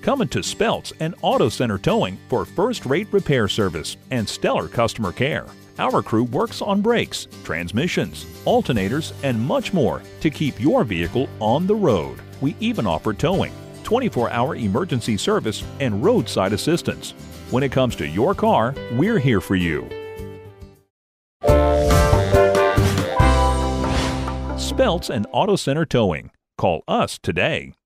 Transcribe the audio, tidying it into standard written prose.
Come into Speltz and Auto Center Towing for first-rate repair service and stellar customer care. Our crew works on brakes, transmissions, alternators, and much more to keep your vehicle on the road. We even offer towing, 24-hour emergency service, and roadside assistance. When it comes to your car, we're here for you. Speltz and Auto Center Towing. Call us today.